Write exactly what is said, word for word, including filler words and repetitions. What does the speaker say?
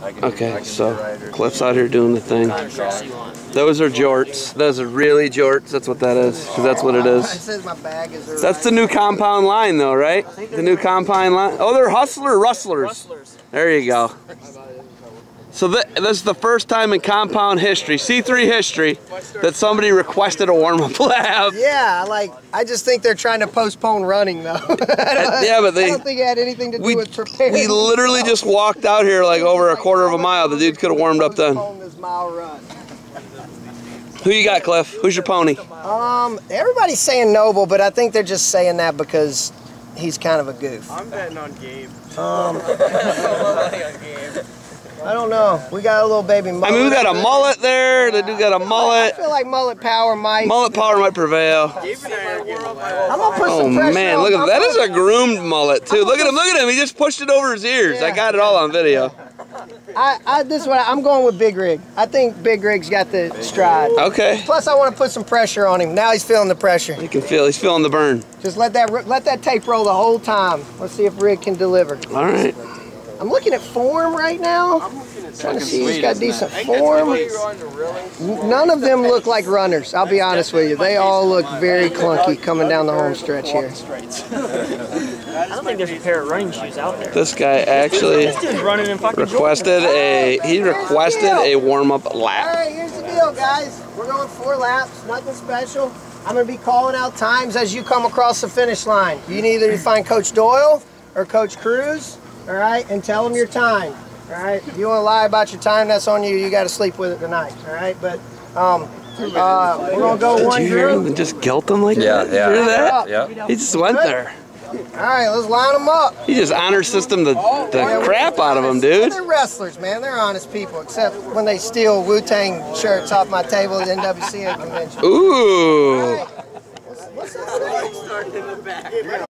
Okay, so Cliff's out here doing the thing. Those are jorts. Those are really jorts. That's what that is. Because that's what it is. That's the new compound line, though, right? The new compound line. Oh, they're hustler rustlers. There you go. So th this is the first time in compound history, C three history, that somebody requested a warm-up lap. Yeah, like, I just think they're trying to postpone running, though. Yeah, but they... I don't think it had anything to do we, with preparing. We literally just walked out here like over a quarter of a mile. The dude could have warmed up then. This mile run. Who you got, Cliff? Who's your pony? Um, everybody's saying Noble, but I think they're just saying that because he's kind of a goof. I'm betting on Gabe. Um... I don't know. We got a little baby mullet. I mean, we got a mullet there. The dude got a mullet. I feel like mullet power might. Mullet power might prevail. I'm gonna put oh some pressure man, on. look at that. Is a groomed mullet too. Look at him. Look at him. He just pushed it over his ears. Yeah. I got it all on video. I, I this is what I, I'm going with Big Rig. I think Big Rig's got the stride. Okay. Plus, I want to put some pressure on him. Now he's feeling the pressure. You can feel. He's feeling the burn. Just let that let that tape roll the whole time. Let's see if Rig can deliver. All right. I'm looking at form right now. I'm trying to see he's got decent form. None of them look like runners. I'll be honest with you. They all look very clunky coming down the home stretch here. I don't think there's a pair of running shoes out there. This guy actually This dude's running in fucking requested a he requested a warm-up All lap. right, here's the deal, guys. We're going four laps. Nothing special. I'm going to be calling out times as you come across the finish line. You can either find Coach Doyle or Coach Cruz. All right, and tell them your time. All right, if you want to lie about your time, that's on you. You got to sleep with it tonight. All right, but um, uh, we're gonna go one Did you hear him group. and just gelt him like Yeah, that? yeah. Did you hear that? Yeah. He just went there. All right, let's line them up. He just honor system the, the Yeah, crap out of him, Well, dude. they're wrestlers, man. They're honest people, except when they steal Wu-Tang shirts off my table at the N W C A convention. Ooh. All right. What's, what's up, man?